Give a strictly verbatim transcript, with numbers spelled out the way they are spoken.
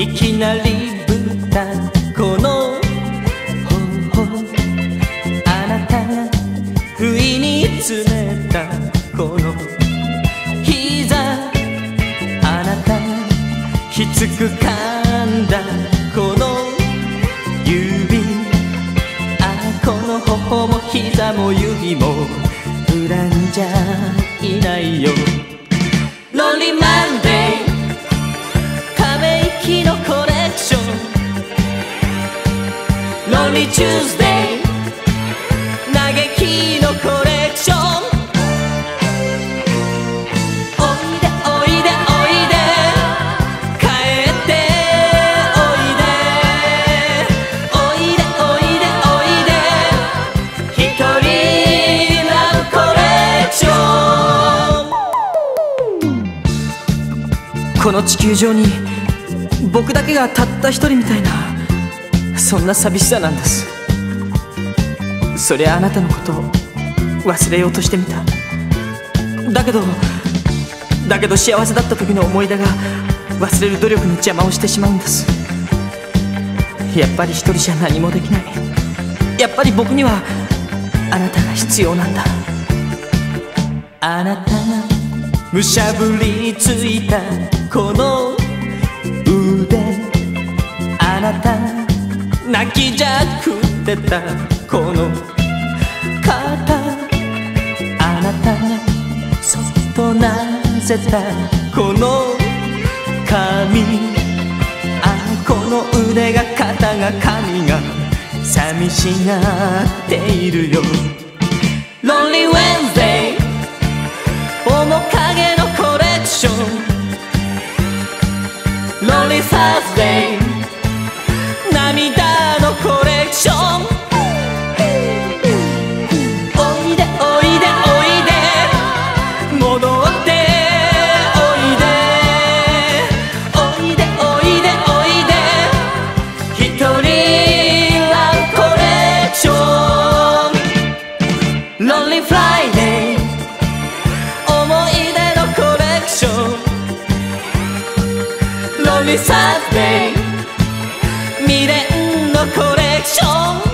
いきなり豚この頬あなたが不意に詰めたこの膝あなたがきつく噛んだこの指あこの頬も膝も指も恨んじゃいないよ。ロンリーマンデーため息のコレクションロンリーチューズデー嘆きのコレクションおいでおいでおいで帰っておいでおいでおいでおいでひとりラブコレクション。この地球上に僕だけがたった一人みたいなそんな寂しさなんです。そりゃあなたのことを忘れようとしてみた。だけどだけど幸せだった時の思い出が忘れる努力に邪魔をしてしまうんです。やっぱり一人じゃ何もできない。やっぱり僕にはあなたが必要なんだ。あなたがむしゃぶりついたこの腕あなた泣きじゃくってたこの肩あなたがそっとなぜたこの髪あこの腕が肩が髪が寂しがっているよ。ロンリーウェンズデー面影のコレクションロンリーサーズデー涙のコレクションおいでおいでおいで戻っておいでおいでおいでおいでひとりラブコレクションロンリーフライデー思い出のコレクションロンリーサーズデー未練のコレクション